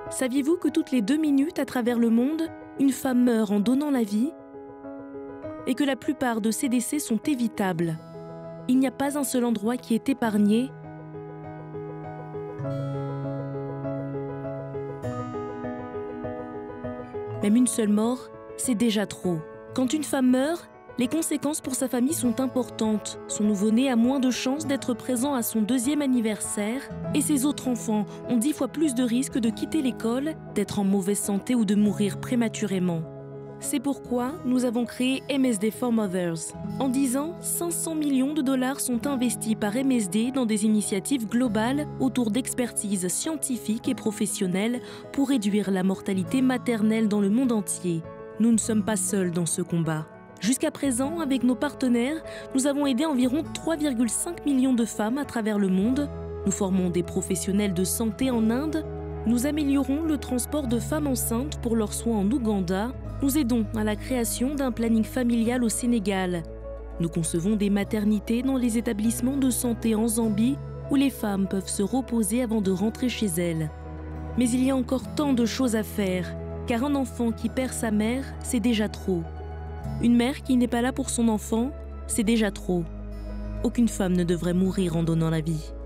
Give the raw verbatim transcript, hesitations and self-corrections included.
Saviez-vous que toutes les deux minutes à travers le monde, une femme meurt en donnant la vie? Et que la plupart de ces décès sont évitables. Il n'y a pas un seul endroit qui est épargné. Même une seule mort, c'est déjà trop. Quand une femme meurt, les conséquences pour sa famille sont importantes. Son nouveau-né a moins de chances d'être présent à son deuxième anniversaire et ses autres enfants ont dix fois plus de risques de quitter l'école, d'être en mauvaise santé ou de mourir prématurément. C'est pourquoi nous avons créé M S D for Mothers. En dix ans, cinq cents millions de dollars sont investis par M S D dans des initiatives globales autour d'expertises scientifiques et professionnelles pour réduire la mortalité maternelle dans le monde entier. Nous ne sommes pas seuls dans ce combat. Jusqu'à présent, avec nos partenaires, nous avons aidé environ trois virgule cinq millions de femmes à travers le monde. Nous formons des professionnels de santé en Inde. Nous améliorons le transport de femmes enceintes pour leurs soins en Ouganda. Nous aidons à la création d'un planning familial au Sénégal. Nous concevons des maternités dans les établissements de santé en Zambie où les femmes peuvent se reposer avant de rentrer chez elles. Mais il y a encore tant de choses à faire, car un enfant qui perd sa mère, c'est déjà trop. Une mère qui n'est pas là pour son enfant, c'est déjà trop. Aucune femme ne devrait mourir en donnant la vie.